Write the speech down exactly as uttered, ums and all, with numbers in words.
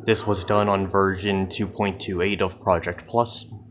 This was done on version two point two eight of Project Plus.